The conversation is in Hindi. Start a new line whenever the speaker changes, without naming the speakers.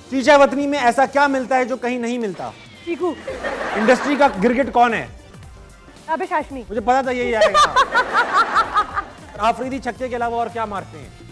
शीशा वतनी में ऐसा क्या मिलता है जो कहीं नहीं मिलता?
चीकू।
इंडस्ट्री का गिरगिट कौन है?
आबिश हाशमी।
मुझे पता था यही आएगा। आफरीदी छक्के के अलावा और क्या मारते हैं?